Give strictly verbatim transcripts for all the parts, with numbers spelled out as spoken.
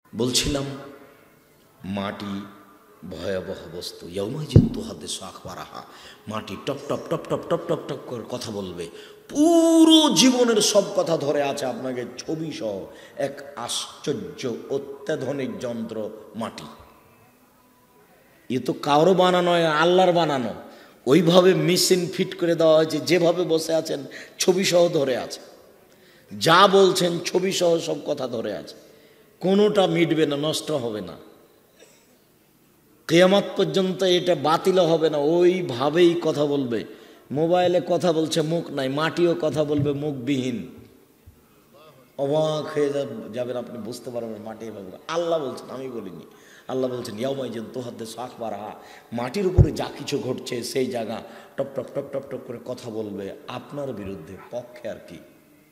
বলছিলাম মাটি ভয়াবহ বস্তু। ইয়াউমাইজিন তুহাদ্দিসু আখবারাহা, মাটি টপ টপ টপ টপ টপ টপ টপ করে কথা বলবে। পুরো জীবনের সব কথা ধরে আছে আপনাকে ছবি সহ। এক আশ্চর্য অত্যাধুনিক যন্ত্র মাটি। এ তো কারো বানানো, আল্লাহর বানানো। ওইভাবে মেশিন ফিট করে দেওয়া হয়েছে, যেভাবে বসে আছেন ছবি সহ ধরে আছে। যা বলছেন ছবি সহ সব কথা ধরে আছে, কোনোটা মিটবে না, নষ্ট হবে না, কিয়ামত পর্যন্ত এটা বাতিল হবে না। ওইভাবেই কথা বলবে। মোবাইলে কথা বলছে, মুখ নাই, মাটিও কথা বলবে মুখবিহীন। অবাক হয়ে যাবেন আপনি, বুঝতে পারবেন মাটি এভাবে। আল্লাহ বলছেন, আমি বলিনি। আল্লাহ বলছেন ইয়াউমাইজিন তুহাদ্দিসু আখবারাহা, মাটির উপরে যা কিছু ঘটছে সেই জায়গা টপ টপ টপ টপ টপ করে কথা বলবে আপনার বিরুদ্ধে, পক্ষে আর কি।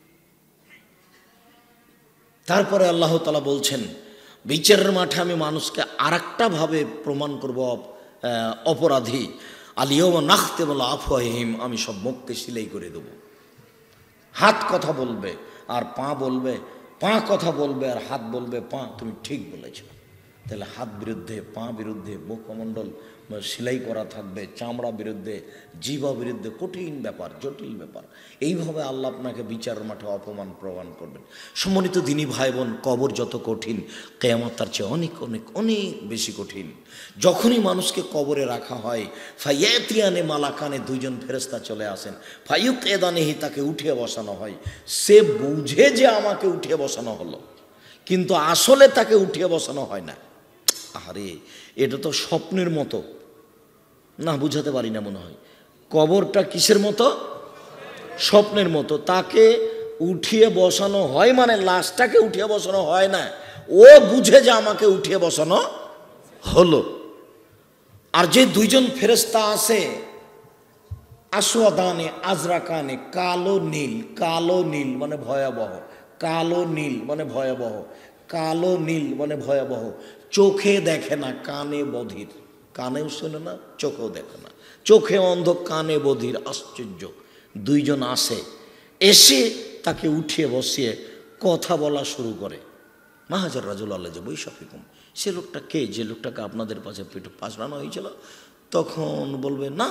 তারপরে আল্লাহ তাআলা বলছেন বিচারের মাঠে আমি মানুষকে আর একটা ভাবে প্রমাণ করব অপরাধী। আল ইয়াউমা নাখতিমু আলা আফওয়াহিহিম, আমি সব মুখকে সিলাই করে দেব। হাত কথা বলবে আর পা বলবে, পা কথা বলবে আর হাত বলবে পা তুমি ঠিক বলেছ। তাহলে হাত বিরুদ্ধে, পা বিরুদ্ধে, মুখমণ্ডল সেলাই করা থাকবে, চামড়া বিরুদ্ধে, জিহ্বা বিরুদ্ধে। কঠিন ব্যাপার, জটিল ব্যাপার। এইভাবে আল্লাহ আপনাকে বিচারের মাঠে অপমান প্রমাণ করবেন। সম্মানিত দিনী ভাই বোন, কবর যত কঠিন, কিয়ামত তার চেয়ে অনেক অনেক অনেক বেশি কঠিন। যখনই মানুষকে কবরে রাখা হয়, ফায়াতিয়ানে মালাকানে, দুইজন ফেরেশতা চলে আসেন। ফায়ুক এদানেহি, তাকে উঠিয়ে বসানো হয়। সে বুঝে যে আমাকে উঠিয়ে বসানো হলো, কিন্তু আসলে তাকে উঠিয়ে বসানো হয় না। আরে এটা তো স্বপ্নের মতো না, বুঝাতে পারি না মনে হয়। কবরটা কিসের মতো? স্বপ্নের মতো। তাকে উঠিয়ে বসানো হয় মানে লাশটাকে উঠিয়ে বসানো হয় না, ও বুঝে যে আমাকে উঠিয়ে বসানো হলো। আর যে দুইজন ফেরেশতা আছে, আসওয়াদানে আজরাকানে, কালো নীল, কালো নীল মানে ভয়াবহ, কালো নীল মানে ভয়াবহ, কালো নীল মানে ভয়াবহ। চোখে দেখে না, কানে বধির, কানেও শোনে না, চোখেও দেখে না, চোখে অন্ধ, কানে বধির। আশ্চর্য। দুইজন আসে, এসে তাকে উঠিয়ে বসিয়ে কথা বলা শুরু করে। মাহাজার রাজুল আল্লাহ যে বৈশাফিকুম, সে লোকটা কে, যে লোকটাকে আপনাদের পাশে পেটে পাশড়ানো হয়েছিল? তখন বলবে না,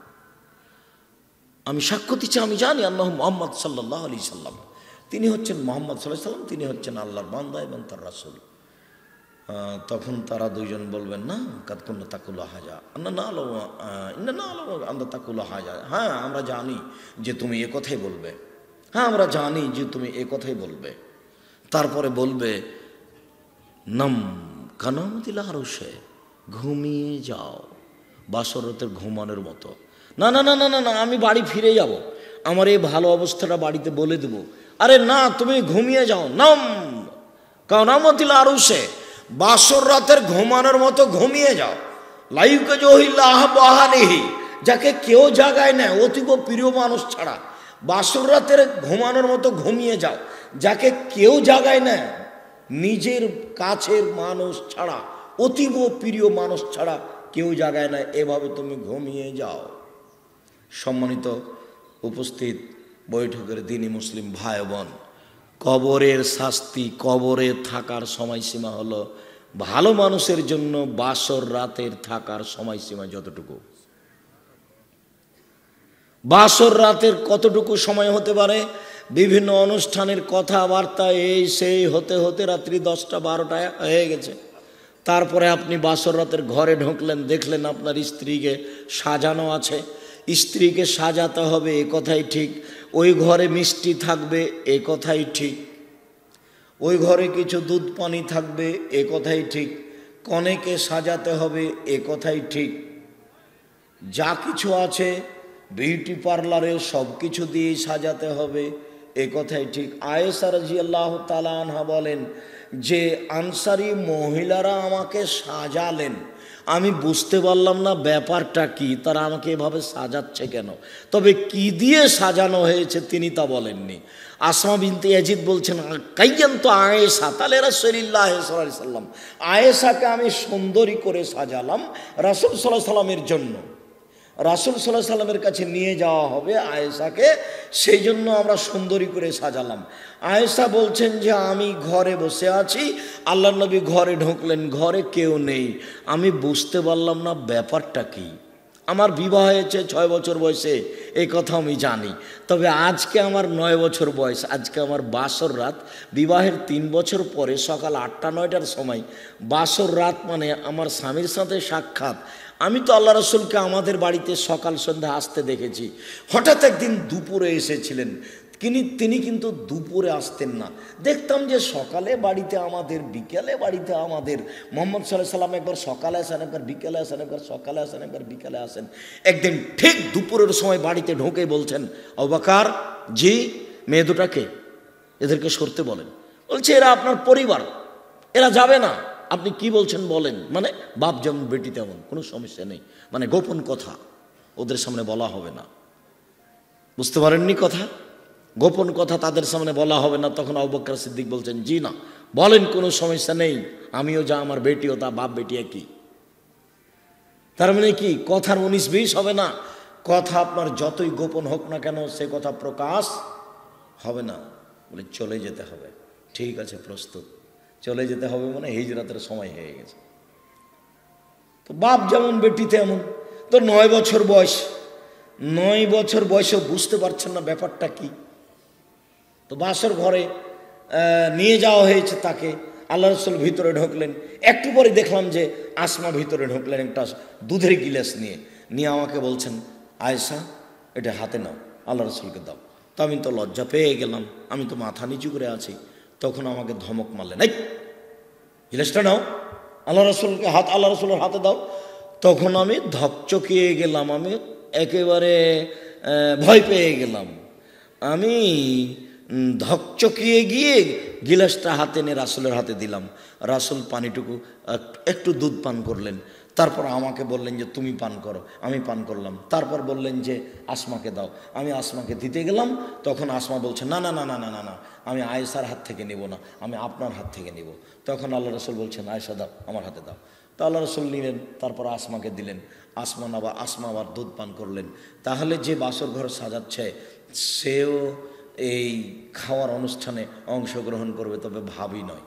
আমি সাক্ষ্য দিচ্ছি, আমি জানি আল্লাহ মুহাম্মদ সাল্লাল্লাহু আলাইহি সাল্লাম, তিনি হচ্ছেন মোহাম্মদ সাল্লাল্লাহু আলাইহি সাল্লাম, তিনি হচ্ছেন আল্লাহর বান্দা এবং তার রাসূল। তখন তারা দুইজন বলবেন না, কাদকুল্লা তাকুল্লা হাজা, না না আলো না না আলো আমরা তাকুল্লা হাজা, হ্যাঁ আমরা জানি যে তুমি এ কথাই বলবে, হ্যাঁ আমরা জানি যে তুমি এ কথাই বলবে। তারপরে বলবে নাম কানামতিল আরশে, ঘুমিয়ে যাও, বাসরতের ঘুমানোর মতো। না না না না না না আমি বাড়ি ফিরে যাব, আমার এই ভালো অবস্থাটা বাড়িতে বলে দেব। আরে না, তুমি ঘুমিয়ে যাও। নাম কানামতিল আরশে, বাসর রাতের ঘুমানোর মতো ঘুমিয়ে যাও। লাইকে জহিল্লাহ বাহানিহি, যাকে কেউ জাগায় না অতীব প্রিয় মানুষ ছাড়া। বাসর রাতের ঘুমানোর মতো ঘুমিয়ে যাও, যাকে কেউ জাগায় না নিজের কাছের মানুষ ছাড়া, অতীব প্রিয় মানুষ ছাড়া কেউ জাগায় না, এভাবে তুমি ঘুমিয়ে যাও। সম্মানিত উপস্থিত বৈঠকের দিনী মুসলিম ভাই বোন, কবরের শাস্তি, কবরে থাকার সময়সীমা হলো ভালো মানুষের জন্য বাসর রাতের থাকার সময়সীমা যতটুকু। বাসর রাতের কতটুকু সময় হতে পারে? বিভিন্ন অনুষ্ঠানের কথাবার্তা এই সেই হতে হতে রাত্রি দশটা বারোটা হয়ে গেছে। তারপরে আপনি বাসর রাতের ঘরে ঢুকলেন, দেখলেন আপনার স্ত্রীকে সাজানো আছে। স্ত্রীকে সাজাতে হবে, এ কথাই ঠিক। ওই ঘরে মিষ্টি থাকবে, এ কথাই ঠিক। ওই ঘরে কিছু দুধ পানি থাকবে, এ কথাই ঠিক। কনেকে সাজাতে হবে, এ কথাই ঠিক। যা কিছু আছে বিউটি পার্লারে সব কিছু দিয়ে সাজাতে হবে, এ কথাই ঠিক। আয়েশা রাদিয়াল্লাহু তাআলা আনহা বলেন যে আনসারী মহিলারা আমাকে সাজালেন, আমি বুঝতে পারলাম না ব্যাপারটা কি, তারা আমাকে এভাবে সাজাচ্ছে কেন, তবে কি দিয়ে সাজানো হয়েছে তিনি তা বলেননি। আসমা বিনতে ইয়াজিদ বলছেন কাইয়ান তো আয়েশা, তাহলে রাসূলুল্লাহ সাল্লাল্লাহু আলাইহি সাল্লাম, আয়েশাকে আমি সুন্দরী করে সাজালাম রাসূল সাল্লাল্লাহু আলাইহি সাল্লামের জন্য। রাসূল সাল্লাল্লাহু আলাইহি সাল্লামের কাছে নিয়ে যাওয়া হবে আয়েশাকে, সেই জন্য আমরা সুন্দরী করে সাজালাম। আয়েশা বলছেন যে আমি ঘরে বসে আছি, আল্লাহর নবী ঘরে ঢুকলেন, ঘরে কেউ নেই। আমি বুঝতে পারলাম না ব্যাপারটা কি। আমার বিবাহ হয়েছে ছয় বছর বয়সে, এই কথা আমি জানি, তবে আজকে আমার নয় বছর বয়স, আজকে আমার বাসর রাত। বিবাহের তিন বছর পরে সকাল আটটা নয়টার সময় বাসর রাত, মানে আমার স্বামীর সাথে সাক্ষাৎ। আমি তো আল্লাহ রসুলকে আমাদের বাড়িতে সকাল সন্ধ্যা আসতে দেখেছি, হঠাৎ একদিন দুপুরে এসেছিলেন। তিনি তিনি কিন্তু দুপুরে আসতেন না, দেখতাম যে সকালে বাড়িতে আমাদের, বিকেলে বাড়িতে আমাদের। মোহাম্মদ সাল্লাল্লাহু আলাইহি সাল্লাম একবার সকালে আসেন, একবার বিকেলে আসেন, একবার সকালে আসেন, একবার বিকেলে আসেন। একদিন ঠিক দুপুরের সময় বাড়িতে ঢোকে বলছেন, আবু বকর জি, মেয়ে দুটাকে এদেরকে সরতে বলেন। বলছে এরা আপনার পরিবার, এরা যাবে না। আপনি কি বলছেন বলেন। মানে বাপ যেমন বেটি তেমন, কোনো সমস্যা নেই, মানে গোপন কথা ওদের সামনে বলা হবে না। বুঝতে পারেননি কথা, গোপন কথা তাদের সামনে বলা হবে না। তখন আবু বকর সিদ্দিক বলছেন জি না, বলেন, কোনো সমস্যা নেই, আমিও যা আমার বেটিও তা, বাপ বেটি একই। তার মানে কি কথার উনিশ বিশ হবে না, কথা আপনার যতই গোপন হোক না কেন সে কথা প্রকাশ হবে না। বলে চলে যেতে হবে। ঠিক আছে, প্রস্তুত, চলে যেতে হবে, মানে হিজরাতের সময় হয়ে গেছে। তো বাপ যেমন বেটি তেমন। তো নয় বছর বয়স, নয় বছর বয়সে বুঝতে পারছেন না ব্যাপারটা কি। তো বাসর ঘরে নিয়ে যাওয়া হয়েছে তাকে, আল্লাহ রসুল ভিতরে ঢুকলেন। একটু পরে দেখলাম যে আসমা ভিতরে ঢুকলেন একটা দুধের গিলাস নিয়ে, নিয়ে আমাকে বলছেন আয়েশা এটা হাতে নাও, আল্লাহ রসুলকে দাও। তো আমি তো লজ্জা পেয়ে গেলাম, আমি তো মাথা নিচু করে আছি। তখন আমাকে ধমক মারলেন, এই গিলাসটা নাও, আল্লাহ রসুলকে হাত, আল্লাহ রসুলের হাতে দাও। তখন আমি ধকচকিয়ে গেলাম, আমি একেবারে ভয় পেয়ে গেলাম। আমি ধকচকিয়ে গিয়ে গিলাসটা হাতে নিয়ে রাসূলের হাতে দিলাম। রাসূল পানিটুকু একটু দুধ পান করলেন, তারপর আমাকে বললেন যে তুমি পান করো। আমি পান করলাম। তারপর বললেন যে আসমাকে দাও। আমি আসমাকে দিতে গেলাম। তখন আসমা বলছে না না না না না না না আমি আয়েশার হাত থেকে নেব না, আমি আপনার হাত থেকে নেব। তখন আল্লাহ রসুল বলছেন আয়েশা দাও, আমার হাতে দাও। তো আল্লাহ রসুল নিলেন, তারপর আসমা দিলেন। আসমা আবার আসমা আবার দুধ পান করলেন। তাহলে যে বাসর ঘর সাজাচ্ছে সেও এই খাওয়ার অনুষ্ঠানে অংশগ্রহণ করবে, তবে ভাবি নয়,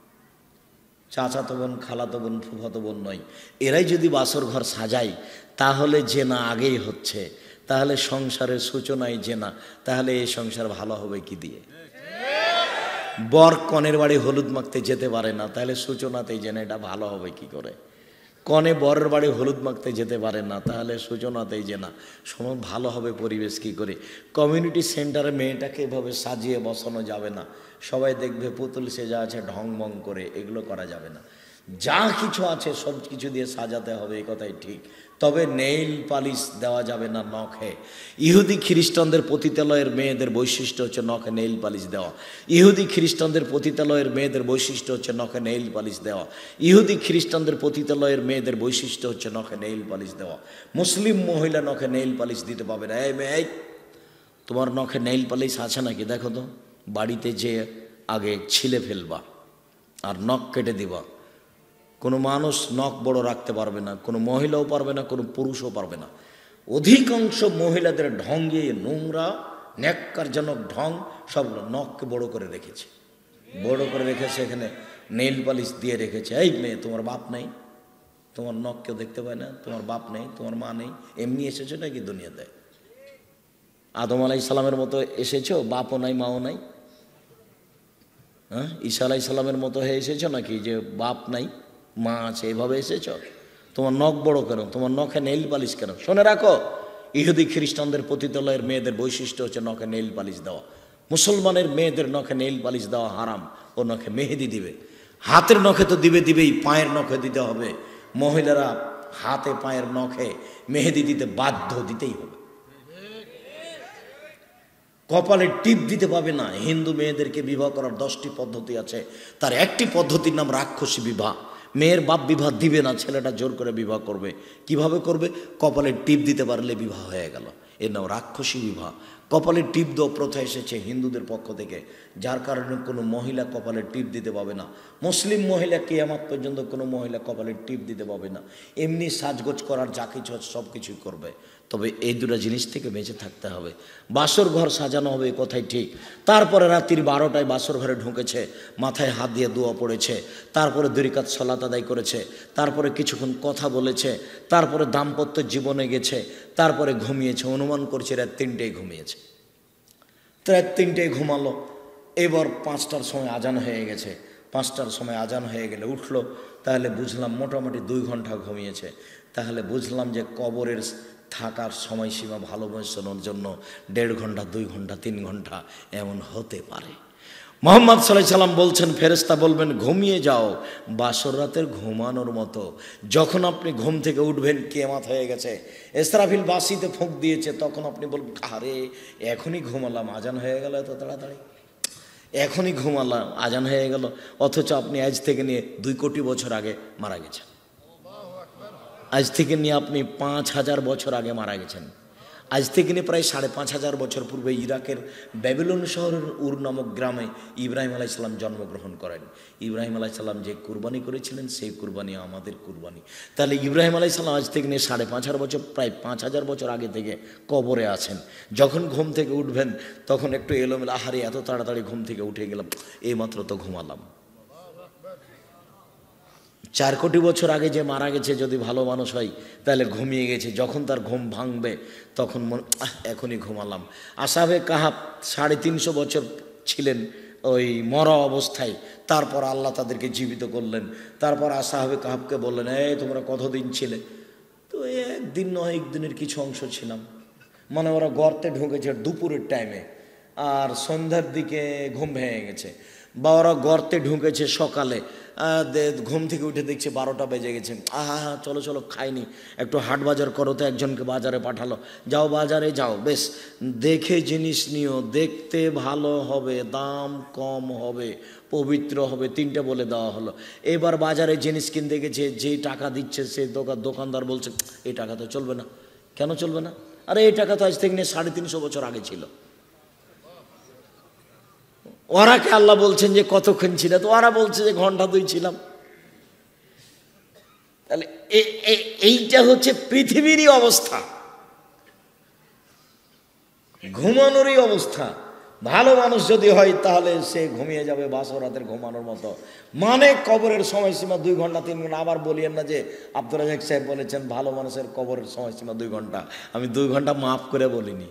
চাচাতো বোন, খালাতো বোন, ফুফাতো বোন নয়। এরাই যদি বাসর ঘর সাজায় তাহলে জেনা আগেই হচ্ছে, তাহলে সংসারের সূচনায় জেনা, তাহলে এই সংসার ভালো হবে কি দিয়ে? বর কনের বাড়ি হলুদ মাখতে যেতে পারে না, তাহলে সূচনাতেই জেনা, এটা ভালো হবে কি করে? কনে বরের বাড়ি হলুদ মাখতে যেতে পারে না, তাহলে সূচনাতেই যে না, সময় ভালো হবে পরিবেশ কি করে? কমিউনিটি সেন্টারে মেয়েটাকে এভাবে সাজিয়ে বসানো যাবে না। সবাই দেখবে পুতুল সেজা আছে ঢং মং করে, এগুলো করা যাবে না। যা কিছু আছে সব কিছু দিয়ে সাজাতে হবে, এই কথাই ঠিক। তবে নেইল পালিশ দেওয়া যাবে না নখে। ইহুদি খ্রিস্টানদের পতিতালয়ের মেয়েদের বৈশিষ্ট্য হচ্ছে নখে নেইল পালিশ দেওয়া। ইহুদি খ্রিস্টানদের পতিতালয়ের মেয়েদের বৈশিষ্ট্য হচ্ছে নখে নেইল পালিশ দেওয়া। ইহুদি খ্রিস্টানদের পতিতালয়ের মেয়েদের বৈশিষ্ট্য হচ্ছে নখে নেইল পালিশ দেওয়া। মুসলিম মহিলা নখে নেইল পালিশ দিতে পাবে না। এই মেয়ে, তোমার নখে নেইল পালিশ আছে নাকি দেখো তো। বাড়িতে যে আগে ছিলে ফেলবা আর নখ কেটে দিবা। কোনো মানুষ নখ বড় রাখতে পারবে না, কোনো মহিলাও পারবে না, কোনো পুরুষও পারবে না। অধিকাংশ মহিলাদের ঢঙ্গে নোংরা ন্যাক্কারজনক ঢং, সব নখকে বড় করে রেখেছে, বড় করে রেখেছে, এখানে নেইল পালিশ দিয়ে রেখেছে। এই মেয়ে, তোমার বাপ নেই, তোমার নখ কেউ দেখতে পায় না, তোমার বাপ নেই, তোমার মা নেই, এমনি এসেছো নাকি দুনিয়াতে? আদম আলাইহিস সালামের মতো এসেছো, বাপও নাই মাও নাই? হ্যাঁ, ঈসা আলাইহিস সালামের মতো হয়ে এসেছো নাকি যে বাপ নাই মা আছে, এভাবে এসেছ? তোমার নখ বড় কেন? তোমার নখে নেইল পালিশ কেন? শুনে রাখো, ইহুদি খ্রিস্টানদের পতিতালয়ের মেয়েদের বৈশিষ্ট্য হচ্ছে নখে নেইল পালিশ দেওয়া। মুসলমানের মেয়েদের নখে নেইল পালিশ দেওয়া হারাম। ও নখে মেহেদি দিবে, হাতের নখে তো দিবে দিবেই, পায়ের নখে দিতে হবে। মহিলারা হাতে পায়ের নখে মেহেদি দিতে বাধ্য, দিতেই হবে। কপালে টিপ দিতে পাবে না। হিন্দু মেয়েদেরকে বিবাহ করার দশটি পদ্ধতি আছে, তার একটি পদ্ধতির নাম রাক্ষসী বিবাহ। মেয়ের বাপ বিবাহ দিবে না, ছেলেটা জোর করে বিবাহ করবে। কিভাবে করবে? কপালে টিপ দিতে পারলে বিবাহ হয়ে গেল, এর নাম রাক্ষসী বিবাহ। কপালে টিপ দেওয়া প্রথা এসেছে হিন্দুদের পক্ষ থেকে, যার কারণে কোনো মহিলা কপালে টিপ দিতে পাবে না। মুসলিম মহিলা কিয়ামত পর্যন্ত কোনো মহিলা কপালে টিপ দিতে পাবে না। এমনি সাজগোজ করার যা কিছু সব কিছুই করবে, তবে এই দুটো জিনিস থেকে বেঁচে থাকতে হবে। বাসর ঘর সাজানো হবে এ কথাই ঠিক, তারপরে রাত্রির বারোটায় বাসর ঘরে ঢুকেছে, মাথায় হাত দিয়ে দোয়া পড়েছে, তারপরে দুই রাকাত সালাত আদায় করেছে, তারপরে কিছুক্ষণ কথা বলেছে, তারপরে দাম্পত্য জীবনে গেছে, তারপরে ঘুমিয়েছে, অনুমান করছে রাত তিনটেয় ঘুমিয়েছে। তো রাত তিনটেয় ঘুমালো, এবার পাঁচটার সময় আজান হয়ে গেছে, পাঁচটার সময় আজান হয়ে গেলে উঠলো, তাহলে বুঝলাম মোটামুটি দুই ঘন্টা ঘুমিয়েছে। তাহলে বুঝলাম যে কবরের থাকার সময়সীমা ভালোবাসানোর জন্য দেড় ঘন্টা, দুই ঘন্টা, তিন ঘন্টা এমন হতে পারে। মুহাম্মদ সাল্লাল্লাহু আলাইহি সাল্লাম বলছেন, ফেরেশতা বলবেন ঘুমিয়ে যাও বাসর রাতের ঘুমানোর মতো। যখন আপনি ঘুম থেকে উঠবেন কিয়ামত হয়ে গেছে, ইসরাফিল বাঁশিতে ফুঁক দিয়েছে, তখন আপনি বলবেন আরে এখনই ঘুমালাম, আজান হয়ে গেল এত তাড়াতাড়ি, এখনই ঘুমালাম আজান হয়ে গেল, অথচ আপনি আজ থেকে নিয়ে দুই কোটি বছর আগে মারা গেছেন। আজ থেকে নিয়ে আপনি পাঁচ হাজার বছর আগে মারা গেছেন। আজ থেকে নিয়ে প্রায় সাড়ে পাঁচ হাজার বছর পূর্বে ইরাকের ব্যাবিলন শহরের উর নামক গ্রামে ইব্রাহিম আলাইহিস সালাম জন্মগ্রহণ করেন। ইব্রাহিম আলাইহিস সালাম যে কুরবানি করেছিলেন সেই কুরবানি আমাদের কুরবানি। তাহলে ইব্রাহিম আলাইহিস সালাম আজ থেকে নিয়ে সাড়ে পাঁচ হাজার বছর, প্রায় পাঁচ হাজার বছর আগে থেকে কবরে আছেন। যখন ঘুম থেকে উঠবেন তখন একটু এলোমেলো, আহারে এত তাড়াতাড়ি ঘুম থেকে উঠে গেলাম, এইমাত্র তো ঘুমালাম। চার কোটি বছর আগে যে মারা গেছে যদি ভালো মানুষ হয় তাহলে ঘুমিয়ে গেছে, যখন তার ঘুম ভাঙবে তখন মনে এখনই ঘুমালাম। আসহাবে কাহাফ সাড়ে তিনশো বছর ছিলেন ওই মরা অবস্থায়, তারপর আল্লাহ তাদেরকে জীবিত করলেন। তারপর আসহাবে কাহাফকে বললেন, এই তোমরা কতদিন ছিলে? তো একদিন নয় একদিনের কিছু অংশ ছিলাম। মানে ওরা গর্তে ঢুকেছে দুপুরের টাইমে, আর সন্ধ্যার দিকে ঘুম ভেঙে গেছে, বা ওরা গর্তে ঢুকেছে সকালে, ঘুম থেকে উঠে দেখছে বারোটা বেজে গেছে, আহা চলো চলো খাইনি, একটু হাট বাজার করো, তো একজনকে বাজারে পাঠালো, যাও বাজারে যাও, বেশ দেখে জিনিস নিও, দেখতে ভালো হবে, দাম কম হবে, পবিত্র হবে, তিনটে বলে দেওয়া হলো। এবার বাজারে জিনিস কিনতে গেছে, যেই টাকা দিচ্ছে সে দোকান দোকানদার বলছে এই টাকা তো চলবে না। কেন চলবে না? আরে এই টাকা তো আজ থেকে নিয়ে সাড়ে তিনশো বছর আগে ছিল। ওরাকে আল্লাহ বলছেন যে কতক্ষণ ছিল? তো ওরা বলছে যে ঘন্টা দুই ছিলাম। তাহলে এইটা হচ্ছে পৃথিবীরই অবস্থা, ঘুমানোরই অবস্থা। ভালো মানুষ যদি হয় তাহলে সে ঘুমিয়ে যাবে বাসর রাতের ঘুমানোর মতো। মানে কবরের সময়সীমা দুই ঘন্টা তিন ঘন্টা। আবার বলিয়েন না যে আব্দুর রাজাক সাহেব বলেছেন ভালো মানুষের কবরের সময়সীমা দুই ঘন্টা, আমি দুই ঘন্টা মাফ করে বলিনি,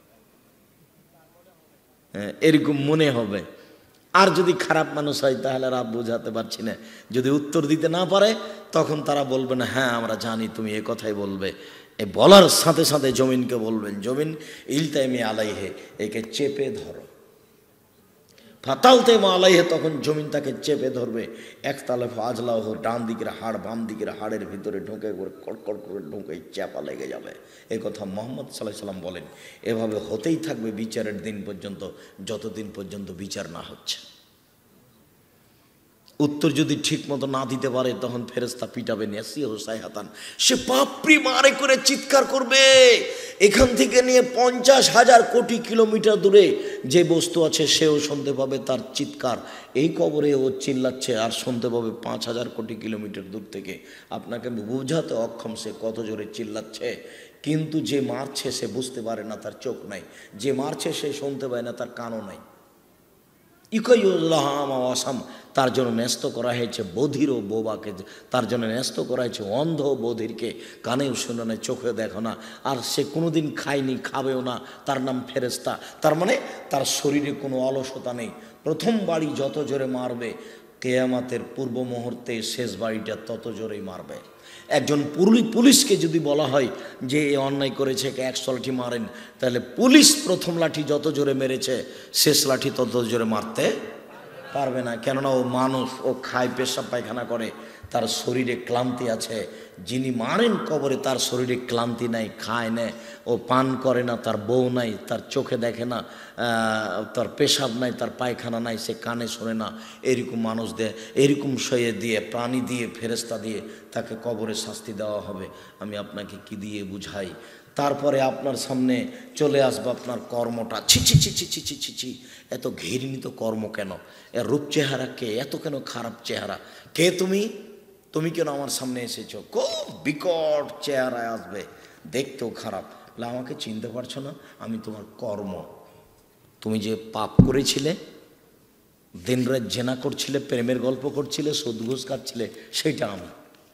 এরকম মনে হবে। আর যদি খারাপ মানুষ হয় তাহলে আর বোঝাতে পারছি না, যদি উত্তর দিতে না পারে তখন তারা বলবেন হ্যাঁ আমরা জানি তুমি এ কথাই বলবে। এ বলার সাথে সাথে জমিনকে বলবেন, জমিন ইলতাইমি আলাইহে, একে চেপে ধরো। ফাতালতে আলাইহে, তখন জমিন তাকে চেপে ধরবে। একতালে ফাজলাহ, ডান দিকের হাড় বাম দিকের হাড়ের ভিতরে ঢুকে করে কড়কড় করে ঢুকে চাপা লেগে যাবে। এ কথা মুহাম্মদ সাল্লাল্লাহু আলাইহি সাল্লাম বলেন। এভাবে হতেই থাকবে বিচারের দিন পর্যন্ত, যতদিন পর্যন্ত বিচার না হচ্ছে। উত্তর যদি ঠিক মতো না দিতে পারে তখন ফেরেশতা পিটাবে, নেসিহ সাইহাতান, সে বাপরি মারে করে চিৎকার করবে। এখান থেকে নিয়ে পঞ্চাশ হাজার কোটি কিলোমিটার দূরে যে বস্তু আছে সেও শুনতে পাবে তার চিৎকার। এই কবরে ও চিল্লাচ্ছে আর শুনতে পাবে পাঁচ হাজার কোটি কিলোমিটার দূর থেকে। আপনাকে বোঝাতে অক্ষম সে কত জোরে চিল্লাচ্ছে, কিন্তু যে মারছে সে বুঝতে পারে না, তার চোখ নাই। যে মারছে সে শুনতে পায় না, তার কানও নাই। ইকয়ুল্লাহাম, তার জন্য ন্যস্ত করা হয়েছে বধির ও বোবাকে, তার জন্য ন্যস্ত করা হয়েছে অন্ধ ও বধিরকে। কানেও শোনে না, চোখে দেখো না, আর সে কোনোদিন খায়নি, খাবেও না, তার নাম ফেরেশতা। তার মানে তার শরীরে কোনো অলসতা নেই। প্রথম বাড়ি যত জোরে মারবে, কিয়ামতের পূর্ব মুহূর্তে শেষ বাড়িটা তত জোরেই মারবে। একজন পুলিশকে যদি বলা হয় যে এ অন্যায় করেছে, একে একশো লাঠি মারেন, তাহলে পুলিশ প্রথম লাঠি যত জোরে মেরেছে শেষ লাঠি তত জোরে মারতে পারবে না। কেননা ও মানুষ, ও খায়, পেশাব পায়খানা করে, তার শরীরে ক্লান্তি আছে। যিনি মারেন কবরে তার শরীরে ক্লান্তি নাই, খায় না, ও পান করে না, তার বউ নাই, তার চোখে দেখে না, তার পেশাব নাই, তার পায়খানা নাই, সে কানে শোনে না। এরকম মানুষ দেয়, এরকম শয়ে দিয়ে, প্রাণী দিয়ে, ফেরেশতা দিয়ে তাকে কবরে শাস্তি দেওয়া হবে। আমি আপনাকে কি দিয়ে বুঝাই? তারপরে আপনার সামনে চলে আসবে আপনার কর্মটা। ছি ছি ছি ছি ছি ছি ছি ছি, এত ঘৃণিত কর্ম কেন? এর রূপ চেহারা কে? এত কেন খারাপ চেহারা? কে তুমি? তুমি কেন আমার সামনে এসেছো? খুব বিকট চেহারায় আসবে, দেখতেও খারাপ। বলে আমাকে চিনতে পারছো না, আমি তোমার কর্ম। তুমি যে পাপ করেছিলে, দিনরাত জেনা করছিলে, প্রেমের গল্প করছিলে, সুদ ঘুষ খাচ্ছিলে, সেইটা আমি।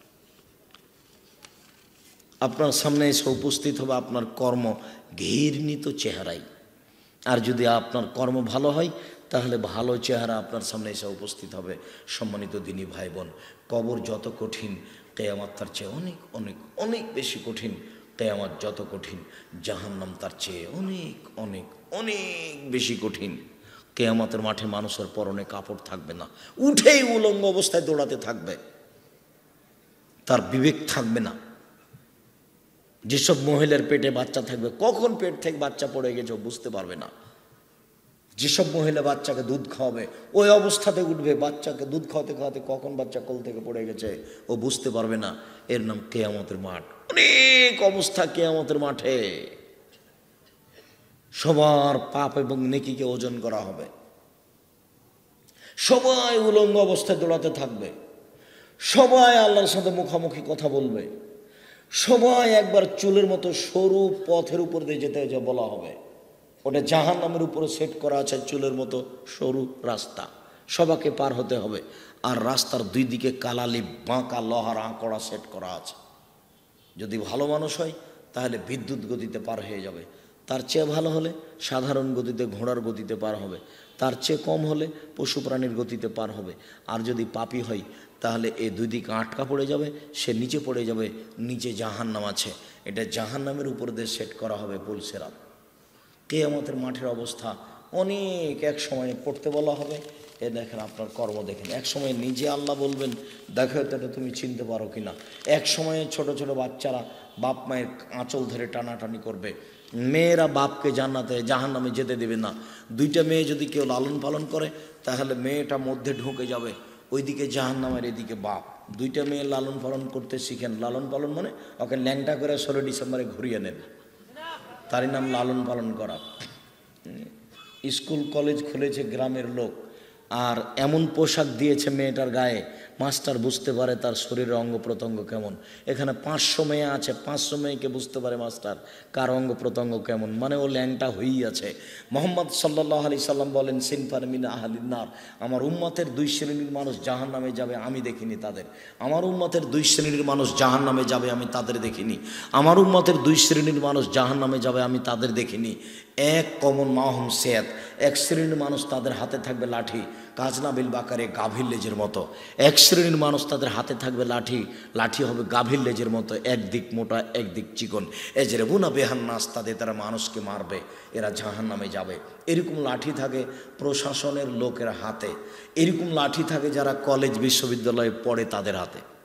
আপনার সামনে এসে উপস্থিত হবে আপনার কর্ম ঘৃণিত চেহারাই। আর যদি আপনার কর্ম ভালো হয় তাহলে ভালো চেহারা আপনার সামনে এসে উপস্থিত হবে। সম্মানিত দিনী ভাই বোন, কবর যত কঠিন, কিয়ামত তার চেয়ে অনেক অনেক অনেক বেশি কঠিন। কিয়ামত যত কঠিন, জাহান্নাম তার চেয়ে অনেক অনেক অনেক বেশি কঠিন। কিয়ামতের মাঠে মানুষের পরনে কাপড় থাকবে না, উঠেই উলঙ্গ অবস্থায় দৌড়াতে থাকবে, তার বিবেক থাকবে না। যেসব মহিলার পেটে বাচ্চা থাকবে, কখন পেট থেকে বাচ্চা পড়ে গেছে ও বুঝতে পারবে না। যেসব মহিলা বাচ্চাকে দুধ খাওয়াবে, ওই অবস্থাতে উঠবে, বাচ্চাকে দুধ খাওয়াতে খাওয়াতে কখন বাচ্চা কোল থেকে পড়ে গেছে ও বুঝতে পারবে না। এর নাম কিয়ামতের মাঠ। অনেক অবস্থা কিয়ামতের মাঠে। সবার পাপ এবং নেকিকে ওজন করা হবে। সবাই উলঙ্গ অবস্থায় দৌড়াতে থাকবে, সবাই আল্লাহর সাথে মুখামুখি কথা বলবে, সবাই একবার চুলের মতো সরু পথের উপর দিয়ে যেতে যে বলা হবে, ওটা জাহান্নামের উপরে সেট করা আছে চুলের মতো সরু রাস্তা, সবাইকে পার হতে হবে। আর রাস্তার দুই দিকে কালালি বাঁকা লোহার আঁকড়া সেট করা আছে। যদি ভালো মানুষ হয় তাহলে বিদ্যুৎ গতিতে পার হয়ে যাবে, তার চেয়ে ভালো হলে সাধারণ গতিতে ঘোড়ার গতিতে পার হবে, তার চেয়ে কম হলে পশু প্রাণীর গতিতে পার হবে। আর যদি পাপী হয় তাহলে এই দুই দিকে আটকা পড়ে যাবে, সে নিচে পড়ে যাবে, নিচে জাহান্নাম আছে, এটা জাহান্নামের উপর দিয়ে সেট করা হবে পুলসেরাত। কিয়ামতের মাঠের অবস্থা অনেক। এক সময় পড়তে বলা হবে, এ দেখেন আপনার কর্ম দেখেন। এক সময় নিজে আল্লাহ বলবেন, দেখো এটা তুমি চিনতে পারো কিনা। এক সময়ে ছোট ছোট বাচ্চারা বাপ মায়ের আঁচল ধরে টানাটানি করবে, মেয়েরা বাপকে জান্নাতে জাহান্নামে যেতে দেবে না। দুইটা মেয়ে যদি কেউ লালন পালন করে তাহলে মেয়েটা মধ্যে ঢুকে যাবে, ওইদিকে জাহান্নামের এদিকে বাপ। দুইটা মেয়ে লালন পালন করতে শিখেন। লালন পালন মানে ওকে ল্যাংটা করে ষোলো ডিসেম্বরে ঘুরিয়ে নেন, তারই নাম লালন পালন করা। স্কুল কলেজ খুলেছে গ্রামের লোক, আর এমন পোশাক দিয়েছে মেয়েটার গায়ে, মাস্টার বুঝতে পারে তার শরীরের অঙ্গ প্রত্যঙ্গ কেমন। এখানে পাঁচশো মেয়ে আছে, পাঁচশো মেয়েকে বুঝতে পারে মাস্টার কার অঙ্গ প্রত্যঙ্গ কেমন, মানে ও ল্যাংটা হয়েই আছে। মোহাম্মদ সাল্লাল্লাহু আলাইহি সাল্লাম বলেন, সিনফার মিন আহলিন নার, আমার উম্মতের দুই শ্রেণীর মানুষ জাহান্নামে যাবে, আমি দেখিনি তাদের। আমার উম্মতের দুই শ্রেণীর মানুষ জাহান্নামে যাবে, আমি তাদের দেখিনি। আমার উম্মতের দুই শ্রেণীর মানুষ জাহান্নামে যাবে, আমি তাদের দেখিনি। এক কমন মাহম সেয়াত, এক শ্রেণীর মানুষ তাদের হাতে থাকবে লাঠি, কাজনাবিল বাকারে গাভীর লেজের মতো। এক শ্রেণীর মানুষ তাদের হাতে থাকবে লাঠি, লাঠি হবে গাভীর লেজের মতো, একদিক মোটা একদিক চিকন। এজরে বুনা বেহান নাস, তাদের তারা মানুষকে মারবে, এরা জাহান্নামে যাবে। এরকম লাঠি থাকে প্রশাসনের লোকের হাতে, এরকম লাঠি থাকে যারা কলেজ বিশ্ববিদ্যালয়ে পড়ে তাদের হাতে।